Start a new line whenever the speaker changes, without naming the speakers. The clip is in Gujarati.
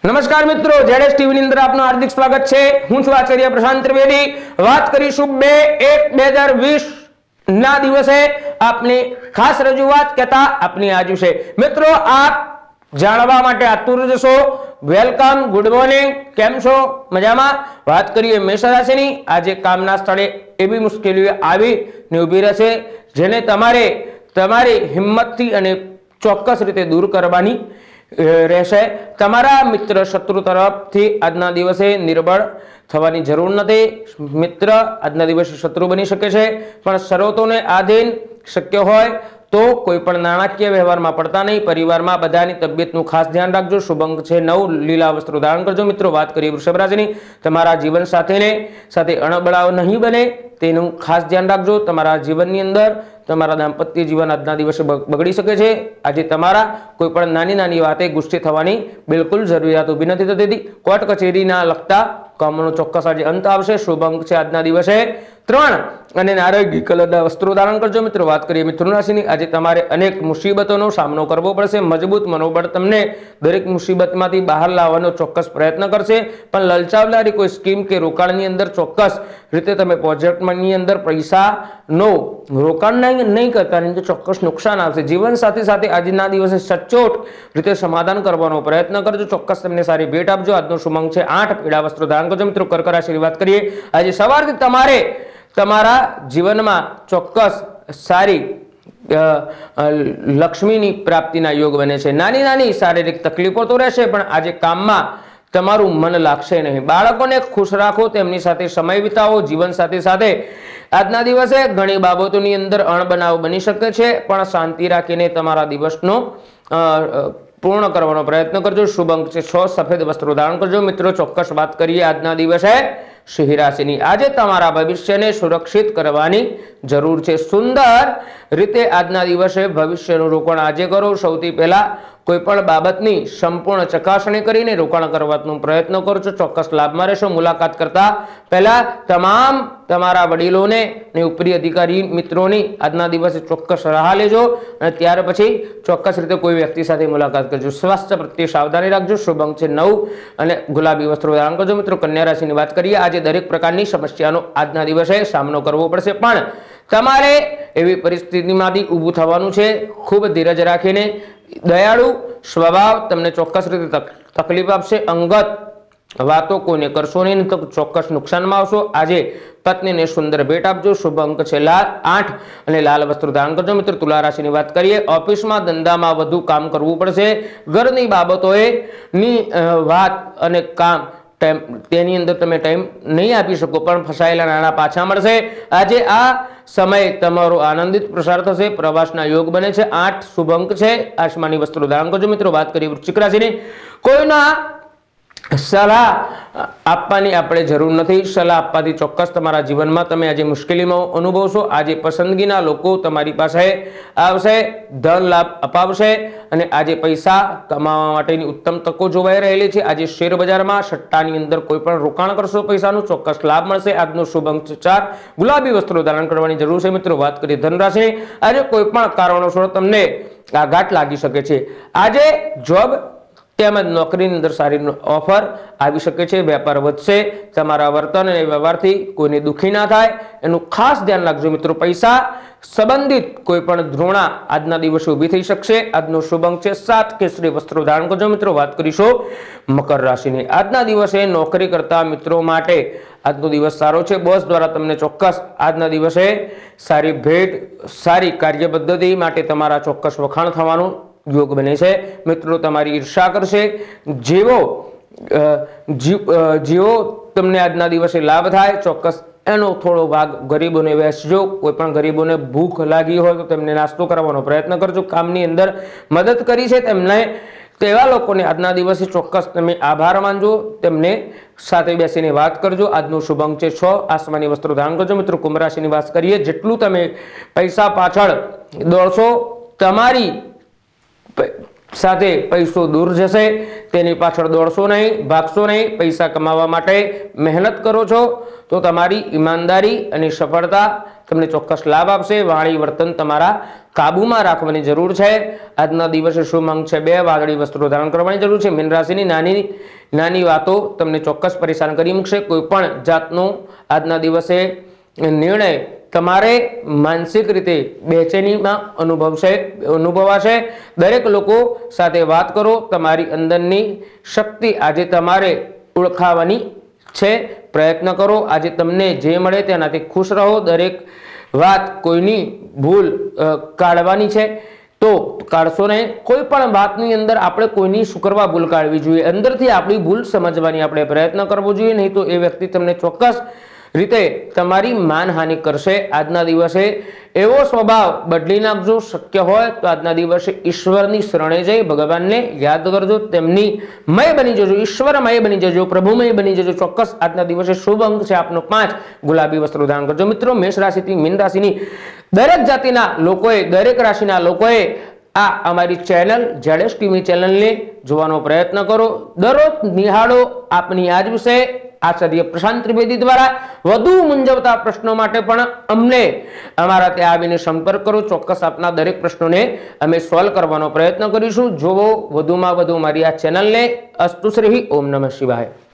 નમસ્કાર મિત્રો, જેડેસ ટીવી ની અંદર આપનું હાર્દિક સ્વાગત છે। હું છું આચાર્ય પ્રશાંત ત્રિવેદી। વાત કરીશું 2/1/2020 ના દિવસે આપની ખાસ રજૂઆત કહેતા આપની આજુ છે। મિત્રો, આપ જાણવા માટે આતુર જશો। વેલકમ, ગુડ મોર્નિંગ, કેમ છો? મજામાં? વાત કરીએ મેષ રાશિની। આજે કામના સ્થળે એવી મુશ્કેલીઓ આવીને ઊભી રહેશે જેને તમારે તમારી હિંમતથી અને ચોક્કસ રીતે દૂર કરવાની રહેશે। તમારા મિત્ર શત્રુ તરફથી આજના દિવસે નિર્બળ થવાની જરૂર નથી। મિત્ર આજના દિવસે શત્રુ બની શકે છે, પણ શરતોને આધીન શક્ય હોય તો કોઈ પણ નાણાકીય વ્યવહારમાં પડતા નહીં। પરિવારમાં બધાની તબિયતનું ખાસ ધ્યાન રાખજો। શુભ અંક છે 9, લીલા વસ્ત્રો ધારણ કરજો। મિત્રો, વાત કરીએ વૃષભ રાશિની। તમારા જીવન સાથે અણબળાવ નહીં બને તેનું ખાસ ધ્યાન રાખજો। તમારા જીવનની અંદર તમારા દાંપત્ય જીવન આજના દિવસે બગડી શકે છે। આજે તમારા કોઈ પણ નાની વાતે ગુસ્સે થવાની બિલકુલ જરૂરિયાત ઊભી નથી થતી। કોર્ટ કચેરીના લગતા કામોનો ચોક્કસ આજે અંત આવશે। શુભ અંક છે આજના દિવસે 3 અને નારંગી કલરના વસ્ત્રો ધારણ કરજો। મિત્રો, વાત કરીએ મિથુન રાશિની। આજે તમારે અનેક મુસીબતોનો સામનો કરવો પડશે। મજબૂત મનોબળ તમને દરેક મુસીબતમાંથી બહાર લાવવાનો ચોક્કસ પ્રયત્ન કરશે, પણ લલચાવનારી કોઈ સ્કીમ કે રોકાણની અંદર ચોક્કસ રીતે તમે પ્રોજેક્ટની અંદર પૈસાનો રોકાણ નહીં કરતા નહીં તો ચોક્કસ નુકસાન આવશે। જીવન સાથે આજના દિવસે સચોટ રીતે સમાધાન કરવાનો પ્રયત્ન કરજો। ચોક્કસ તમને સારી ભેટ આપજો। આજનો શુભ અંક છે 8, પીળા વસ્ત્રો ધારણ કરજો। મિત્રો, કર્ક રાશિની વાત કરીએ। આજે સવારથી તમારે તમારા જીવનમાં ચોક્કસ સારી લક્ષ્મીની પ્રાપ્તિના યોગ બને છે। નાની શારીરિક તકલીફો તો રહેશે, પણ આજે કામમાં તમારું મન લાગશે નહીં। બાળકોને ખુશ રાખો, તેમની સાથે સમય વિતાવો। જીવન સાથે આજના દિવસે ઘણી બાબતોની અંદર અણબનાવ બની શકે છે, પણ શાંતિ રાખીને તમારા દિવસનો પૂર્ણ કરવાનો પ્રયત્ન કરજો। શુભ અંક છે 6, સફેદ વસ્ત્રો ધારણ કરજો। મિત્રો, ચોક્કસ વાત કરીએ આજના દિવસે સિંહ રાશિની। આજે તમારા ભવિષ્યને સુરક્ષિત કરવાની જરૂર છે। સુંદર રીતે આજના દિવસે ભવિષ્યનું રોકાણ આજે કરો। સૌથી પહેલા કોઈ પણ બાબતની સંપૂર્ણ ચકાસણી કરીને રોકાણ કરવાનો પ્રયત્ન કરજો। ચોક્કસ લાભમાં રહેશો। મુલાકાત કરતા પહેલા તમારા વડીલોને અને ઉપરી અધિકારી મિત્રોની આજના દિવસે ચોક્કસ રાહ લેજો અને ત્યાર પછી ચોક્કસ રીતે કોઈ વ્યક્તિ સાથે મુલાકાત કરજો। સ્વાસ્થ્ય પ્રત્યે સાવધાની રાખજો। શુભ અંક છે 9 અને ગુલાબી વસ્ત્રો ધારણ કરજો। મિત્રો, કન્યા રાશિની વાત કરીએ। આજે દરેક પ્રકારની સમસ્યાનો આજના દિવસે સામનો કરવો પડશે, પણ તમારે એવી પરિસ્થિતિમાંથી ઊભું થવાનું છે। ખૂબ ધીરજ રાખીને દયાળુ સ્વભાવ તમને ચોક્કસ રીતે તકલીફ આપશે। અંગત વાતો કોઈને કરશો નહીં તો ચોક્કસ નુકસાનમાં આવશો। આજે પત્નીને સુંદર ભેટ આપજો। શુભ અંક છે 8 અને લાલ વસ્ત્રો ધારણ કરજો। મિત્રો, તુલા રાશિની વાત કરીએ। ઓફિસમાં ધંધામાં વધુ કામ કરવું પડશે। ઘરની બાબતોની વાત અને કામ તેની અંદર તમે ટાઈમ નહીં આપી શકો, પણ ફસાયેલા નાણાં પાછા મળશે। આજે આ સમય તમારો આનંદિત પ્રસાર થશે। પ્રવાસના યોગ બને છે। 8 શુભ અંક છે। આસમાની વસ્ત્રો ધારણ કરજો। મિત્રો, વાત કરીએ વૃશ્ચિક રાશિની। કોઈના સલાહ આપવાની આપણે જરૂર નથી। સલાહ આપવાથી ચોક્કસ તમારા જીવનમાં તમે આજે મુશ્કેલીમાં અનુભવશો। આજે પસંદગીના લોકો તમારી પાસે આવશે, ધન લાભ અપાવશે અને આજે પૈસા કમાવા માટેની ઉત્તમ તકો જોવાઈ રહેલી છે। આજે શેર બજારમાં સટ્ટાની અંદર કોઈ પણ રોકાણ કરશો, પૈસાનું ચોક્કસ લાભ મળશે। આજનો શુભ અંક 4, ગુલાબી વસ્ત્રો ધારણ કરવાની જરૂર છે। મિત્રો, વાત કરીએ ધન રાશિની। આજે કોઈ પણ કારણોસર તમને આઘાત લાગી શકે છે। આજે જોબ તેમજ નોકરીની અંદર સારી ઓફર આવી શકે છે। વેપાર વધશે। તમારા વર્તન અને વ્યવહારથી કોઈને દુઃખી ના થાય એનું ખાસ ધ્યાન રાખજો। મિત્રો, પૈસા સંબંધિત કોઈ પણ ધૃણા આજના દિવસે ઊભી થઈ શકશે। આજનો શુભ અંક છે 7, કેસરી વસ્ત્રો ધારણ કરજો। મિત્રો, વાત કરીશું મકર રાશિની। આજના દિવસે નોકરી કરતા મિત્રો માટે આજનો દિવસ સારો છે। બોસ દ્વારા તમને ચોક્કસ આજના દિવસે સારી ભેટ, સારી કાર્ય પદ્ધતિ માટે તમારા ચોક્કસ વખાણ થવાનું યોગ બને છે। મિત્રો, તમારી ઈર્ષા કરશે। જેવો તમને આજના દિવસે લાભ થાય ચોક્કસ એનો થોડો ભાગ ગરીબોને વહેંચજો। કોઈ પણ ગરીબોને ભૂખ લાગી હોય તો તેમને નાસ્તો કરવાનો પ્રયત્ન કરજો। કામની અંદર મદદ કરી છે તેવા લોકોને આજના દિવસે ચોક્કસ તમે આભાર માનજો, તેમને સાથે બેસીને વાત કરજો। આજનો શુભ અંક છે 6, આસમાની વસ્ત્રો ધારણ કરજો। મિત્રો, કુંભ રાશિની વાત કરીએ। જેટલું તમે પૈસા પાછળ દોડશો, તમારી સાથે પૈસો દૂર જશે, તેની પાછળ દોડશો નહીં, ભાગશો નહીં। પૈસા કમાવા માટે મહેનત કરો છો તો તમારી ઈમાનદારી અને સફળતા તમને ચોક્કસ લાભ આપશે। વાણી વર્તન તમારા કાબુમાં રાખવાની જરૂર છે। આજના દિવસે શુભ અંક છે 2, વાદળી વસ્ત્રો ધારણ કરવાની જરૂર છે। મીન રાશિની નાની નાની વાતો તમને ચોક્કસ પરેશાન કરી મૂકશે। કોઈ પણ જાતનો આજના દિવસે નિર્ણય તમારે માનસિક રીતે બેચેનીમાં અનુભવાશે। દરેક લોકો સાથે વાત કરો, તમારી અંદરની શક્તિ આજે તમારે ઓળખાવાની છે। પ્રયત્ન કરો, આજે તમને જે મળે તેનાથી ખુશ રહો। દરેક વાત કોઈની ભૂલ કાઢવાની છે તો કાઢશો નહીં। કોઈ પણ વાતની અંદર આપણે કોઈની શુક્રવા ભૂલ કાઢવી જોઈએ, અંદરથી આપણી ભૂલ સમજવાની આપણે પ્રયત્ન કરવો જોઈએ, નહીં તો એ વ્યક્તિ તમને ચોક્કસ રીતે તમારી માનહાનિ કરશે। આજના દિવસે એવો સ્વભાવ બદલી નાખજો। શક્ય હોય તો આજના દિવસે ઈશ્વરની શરણે જઈ ભગવાનને યાદ કરજો, તેમની મય બની જજો, ઈશ્વરમય બની જજો, પ્રભુમય બની જજો। ચોક્કસ આજના દિવસે શુભ અંક છે આપનો 5, ગુલાબી વસ્ત્રો ધારણ કરજો। મિત્રો, મેષ રાશિથી મીન રાશિની દરેક જાતિના લોકોએ, દરેક રાશિના લોકોએ આ અમારી ચેનલ ZS ટીવી ચેનલને જોવાનો પ્રયત્ન કરો। દરરોજ નિહાળો આપની આજ વિશે આચાર્ય પ્રશાંત ત્રિવેદી દ્વારા વધુ મૂંઝવતા પ્રશ્નો માટે પણ અમને અમારા ત્યાં આવીને સંપર્ક કરો। ચોક્કસ આપના દરેક પ્રશ્નોને અમે સોલ્વ કરવાનો પ્રયત્ન કરીશું। જોવો વધુમાં વધુ મારી આ ચેનલને। અસ્તુ શ્રી ઓમ નમઃ શિવાય।